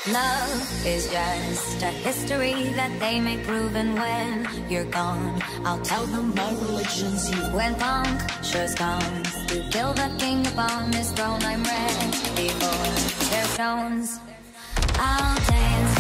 Love is just a history that they may prove, and when you're gone, I'll tell them my religion's you. When Punktious comes to kill the king upon his throne, I'm ready for their stones. I'll dance